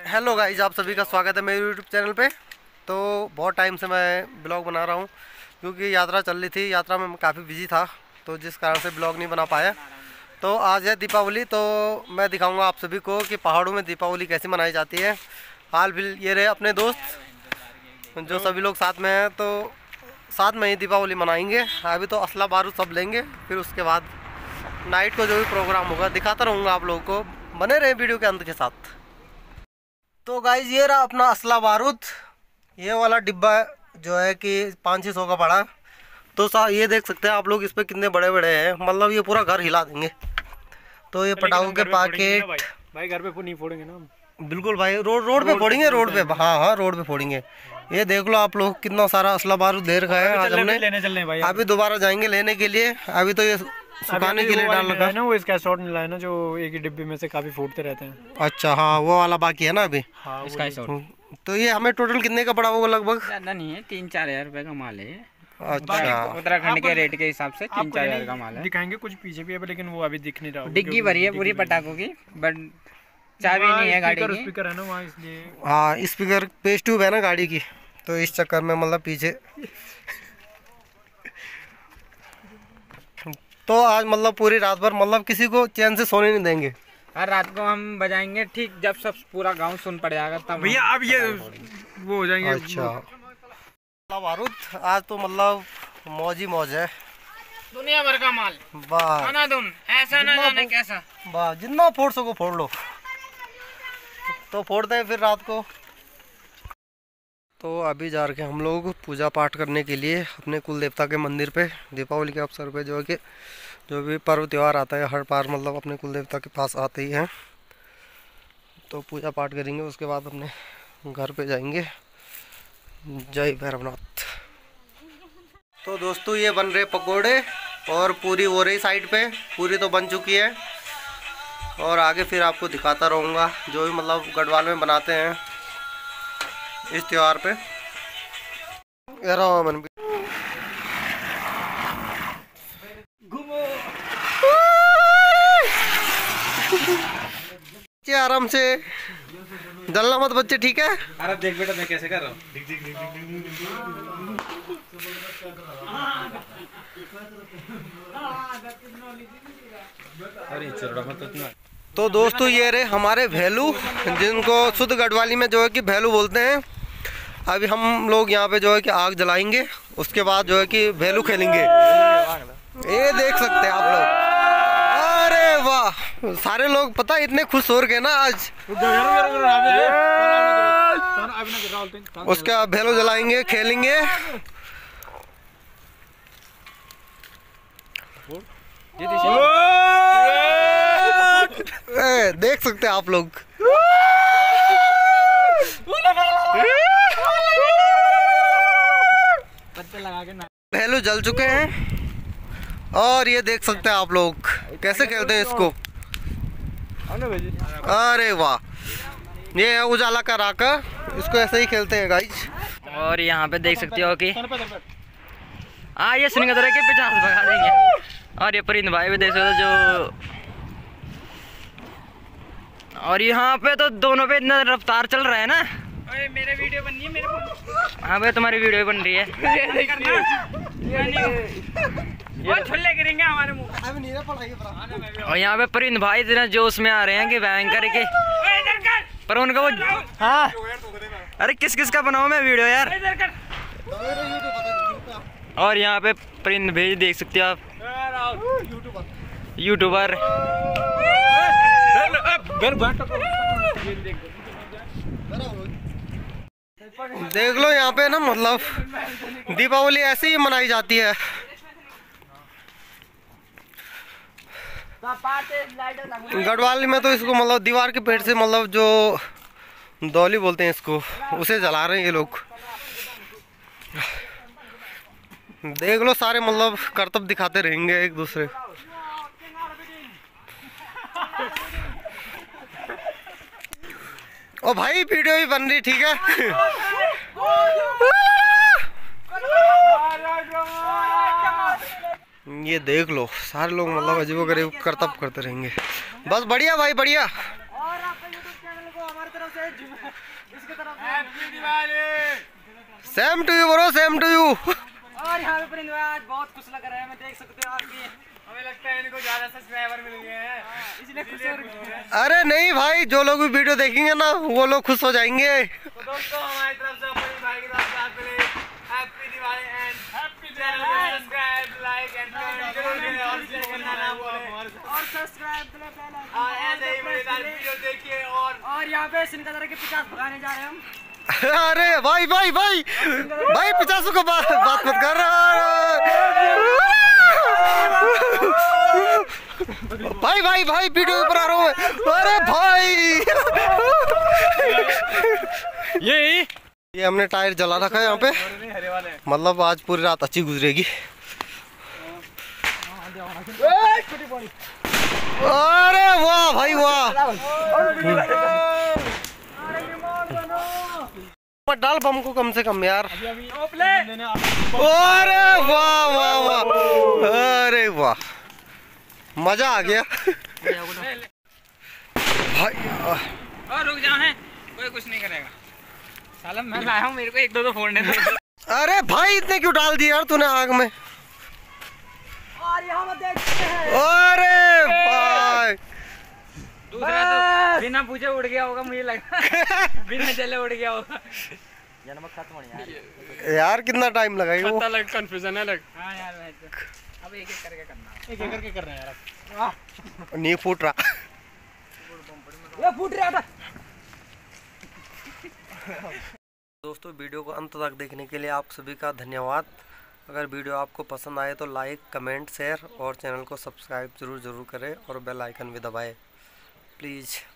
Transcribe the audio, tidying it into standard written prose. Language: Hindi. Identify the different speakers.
Speaker 1: हेलो गाइस, आप सभी का स्वागत है मेरे यूट्यूब चैनल पे। तो बहुत टाइम से मैं ब्लॉग बना रहा हूँ क्योंकि यात्रा चल रही थी। यात्रा में मैं काफ़ी बिजी था तो जिस कारण से ब्लॉग नहीं बना पाया। तो आज है दीपावली, तो मैं दिखाऊंगा आप सभी को कि पहाड़ों में दीपावली कैसे मनाई जाती है। हाल फिल ये रहे अपने दोस्त जो सभी लोग साथ में हैं, तो साथ में ही दीपावली मनाएंगे। अभी तो असला बारूद सब लेंगे, फिर उसके बाद नाइट को जो भी प्रोग्राम होगा दिखाता रहूँगा आप लोगों को। बने रहे वीडियो के अंत के साथ। तो गाइज ये रहा अपना असला बारूद। ये वाला डिब्बा जो है कि 500-600 का पड़ा। तो ये देख सकते हैं आप लोग, इस पे कितने बड़े बड़े हैं, मतलब ये पूरा घर हिला देंगे। तो ये पटाखों के पैकेट
Speaker 2: भाई घर पे नहीं फोड़ेंगे ना।
Speaker 1: बिल्कुल भाई, रोड पे फोड़ेंगे, रोड पे। हाँ रोड पे फोड़ेंगे। ये देख लो आप लोग, कितना सारा असला बारूद दे रखा है आज हमने।
Speaker 2: लेने चलने भाई,
Speaker 1: अभी दोबारा जाएंगे लेने के लिए। अभी तो ये सुखाने के लिए डाल रखा है
Speaker 2: ना, वो इसका शॉट मिला है ना, जो एक ही डिब्बे में से काफी फूटते रहते हैं।
Speaker 1: अच्छा हाँ, वो वाला बाकी है ना अभी।
Speaker 2: हाँ, इसका शॉट।
Speaker 1: तो ये हमें टोटल कितने का पड़ा होगा लगभग?
Speaker 3: ज्यादा नहीं है, 3-4 हज़ार रुपए का माल है।
Speaker 1: अच्छा,
Speaker 3: उत्तराखंड के रेट के हिसाब से 3-4 हज़ार का माल है।
Speaker 2: दिखाएंगे कुछ पीछे भी है लेकिन वो अभी दिख नहीं रहा।
Speaker 3: डिग्गी भरी है पूरी पटाखों की, बट चाबी नहीं है गाड़ी की।
Speaker 2: स्पीकर है ना वहाँ, इसलिए।
Speaker 1: हाँ स्पीकर पेस्ट ट्यूब है ना गाड़ी की, तो इस चक्कर में मतलब पीछे। तो आज मतलब पूरी रात भर मतलब किसी को चैन से सोने नहीं देंगे।
Speaker 3: हर रात को हम बजाएंगे, ठीक जब सब पूरा गांव सुन पड़ जाएगा तब
Speaker 2: भैया अब ये वो हो जाएंगे।
Speaker 1: अच्छा बारूद आज तो मतलब मौज ही मौज है।
Speaker 3: दुनिया भर का माल
Speaker 1: वाह,
Speaker 3: ऐसा ना जाने कैसा।
Speaker 1: वाह, जितना फोड़ सको फोड़ लो। तो फोड़ते हैं फिर रात को। तो अभी जा रहे हम लोग पूजा पाठ करने के लिए अपने कुल देवता के मंदिर पे। दीपावली के अवसर पे जो है कि जो भी पर्व त्यौहार आता है हर बार मतलब अपने कुल देवता के पास आते ही हैं। तो पूजा पाठ करेंगे, उसके बाद अपने घर पे जाएंगे। जय भैरवनाथ। तो दोस्तों ये बन रहे पकोड़े और पूरी हो रही साइड पे, पूरी तो बन चुकी है। और आगे फिर आपको दिखाता रहूँगा जो भी मतलब गढ़वाल में बनाते हैं इस त्योहार पे। आराम से जलना मत बच्चे, ठीक है?
Speaker 2: अरे देख बेटा मैं कैसे कर रहा हूँ।
Speaker 1: तो दोस्तों ये रहे हमारे भैलू, जिनको शुद्ध गढ़वाली में जो है कि भैलू बोलते हैं। अभी हम लोग यहाँ पे जो है कि आग जलाएंगे, उसके बाद जो है कि भैलू खेलेंगे। ये देख सकते हैं आप लोग। अरे वाह, सारे लोग पता इतने खुश हो गए ना आज। उसके बाद भैलू जलाएंगे, खेलेंगे। देख सकते हैं आप लोग। भैलू जल चुके हैं और ये देख सकते हैं आप लोग कैसे खेलते हैं इसको। अरे वाह, ये है उजाला का राका, इसको ऐसे ही खेलते हैं गाइस।
Speaker 3: और यहाँ पे देख सकते हो कि ये सिंगदरा के 50 भगा देंगे। और ये परिंद भाई भी देख सकते हो जो। और यहाँ पे तो दोनों पे इतना रफ्तार चल रहा है ना। अरे मेरे वीडियो बन रही है मेरे को। हाँ भाई तुम्हारी वीडियो बन रही है। वो छुल्ले गिरेंगे हमारे मुंह। और यहाँ पे परिंद भाई इतना जोश में आ रहे हैं कि भयंकर के। पर उनका वो हाँ, अरे किस किस का बनाऊं मैं वीडियो यार। और यहाँ पे परिंद भेज देख सकते हो आप, यूट्यूबर।
Speaker 1: देख लो यहाँ पे ना मतलब दीपावली ऐसे ही मनाई जाती है। गढ़वाली में तो इसको मतलब दीवार के पेड़ से मतलब जो दौली बोलते हैं इसको, उसे जला रहे हैं ये लोग। देख लो सारे मतलब करतब दिखाते रहेंगे एक दूसरे। ओ भाई वीडियो भी बन रही, ठीक है? ये देख लो सारे लोग मतलब अजीबोगरीब करतब करते रहेंगे। बस बढ़िया भाई बढ़िया।
Speaker 4: और आपके YouTube चैनल को हमारी तरफ से
Speaker 1: same to you bro, same to you.
Speaker 3: और यहाँ पे परिंद भाई आज बहुत खुश लग रहा है, मैं देख सकते हो आपकी। हमें लगता है इनको ज्यादा सब्सक्राइबर मिल गए हैं, इसलिए खुश हो रहे हैं।
Speaker 1: अरे नहीं भाई, जो लोग भी वीडियो देखेंगे ना वो लोग खुश हो जाएंगे।
Speaker 3: तो दोस्तों हमारी तरफ से परिंद भाई की तरफ से आपके लिए happy Diwali and happy Diwali. Subscribe, like and comment जरूर करें और शेयर करना ना भूलें। और सब्सक्राइब ऐसे ही मजेदार वीडियो देखिए। और यहाँ पे सिनकदर के 50 भगाने जा रहे हैं हम।
Speaker 1: अरे भाई भाई भाई भाई 50 को बात मत कर। भाई भाई भाई वीडियो ऊपर आ रहा हूँ। अरे भाई ये हमने टायर जला रखा है यहाँ पे, मतलब आज पूरी रात अच्छी गुजरेगी। अरे वाह भाई वाह, डाल बम को कम से कम यार। अरे वाह वाह वाह, अरे वाह मजा आ गया भाई।
Speaker 3: और रुक जाओ, है कोई कुछ नहीं करेगा। साला मैं लाया हूँ, मेरे को एक दो फोड़ने दो।
Speaker 1: अरे भाई इतने क्यों डाल दिया यार तूने आग में।
Speaker 3: और यहाँ मत देखते हैं।
Speaker 1: अरे भाई
Speaker 3: दूसरा तो बिना पूछे उड़ गया होगा, मुझे लगा बिना जले उड़ गया होगा। जन्म खत्म हो
Speaker 1: यार कितना टाइम लगाएगा वो।
Speaker 2: कंफ्यूजन है लग।
Speaker 3: हाँ यार अब एक एक करके करना,
Speaker 2: एक एक करके कर रहे हैं यार।
Speaker 1: नहीं फूट रहा,
Speaker 3: ये फूट रहा था।
Speaker 1: दोस्तों वीडियो को अंत तक देखने के लिए आप सभी का धन्यवाद। अगर वीडियो आपको पसंद आए तो लाइक, कमेंट, शेयर और चैनल को सब्सक्राइब जरूर करें और बेल आइकन भी दबाएं प्लीज़।